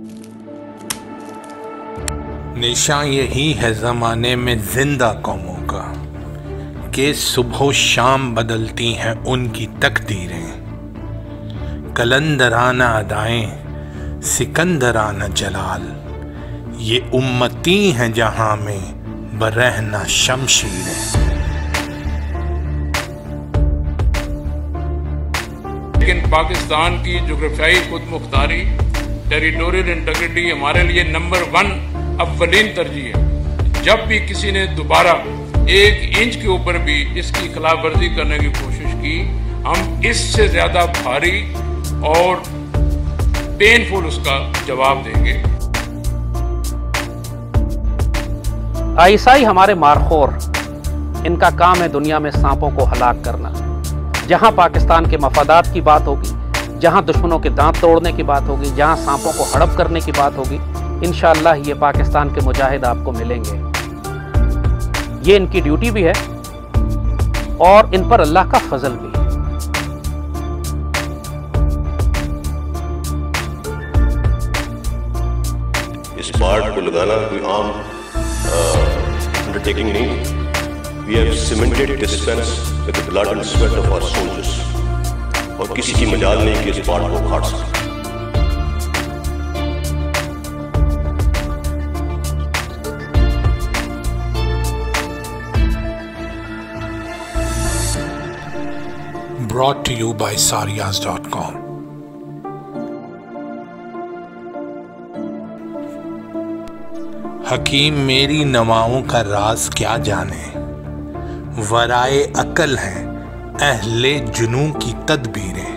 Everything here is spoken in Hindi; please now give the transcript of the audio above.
निशान यही है ज़माने में जिंदा कौमों का कि सुबह शाम बदलती हैं उनकी तकदीरें। कलंदराना अदाएं सिकंदराना जलाल, ये उम्मती हैं जहां में बरहना शमशीरें। लेकिन पाकिस्तान की जोग्राफियाई खुद मुख्तारी, टेरिटोरियल इंटीग्रिटी हमारे लिए नंबर 1 अव्वलीन तरजीह है। जब भी किसी ने दोबारा 1 इंच के ऊपर भी इसकी खिलाफ वर्जी करने की कोशिश की, हम इससे ज्यादा भारी और पेनफुल उसका जवाब देंगे। आईएसआई हमारे मारखोर, इनका काम है दुनिया में सांपों को हलाक करना। जहां पाकिस्तान के मफादात की बात होगी, जहां दुश्मनों के दांत तोड़ने की बात होगी, जहां सांपों को हड़प करने की बात होगी, इंशाअल्लाह ये पाकिस्तान के मुजाहिद आपको मिलेंगे। ये इनकी ड्यूटी भी है और इन पर अल्लाह का फजल भी है। इस बाढ़ को लगाना कोई आम अंडरटेकिंग नहीं। We have cemented this fence with the blood and sweat of our soldiers, और किसी की मजाल नहीं कि इस बाढ़ को उखाड़ सके। Brought to you by Saryas.com। हकीम मेरी नवाओं का राज क्या जाने, वराए अकल हैं अहले जुनू की तदबीरें।